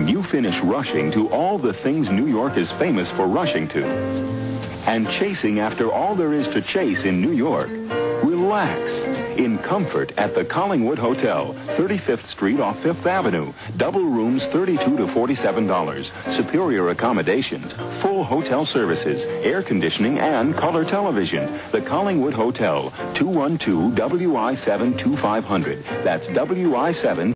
when you finish rushing to all the things New York is famous for rushing to, and chasing after all there is to chase in New York, relax in comfort at the Collingwood Hotel, 35th Street off 5th Avenue. Double rooms, $32 to $47. Superior accommodations, full hotel services, air conditioning, and color television. The Collingwood Hotel, 212 WI7 2500. That's WI7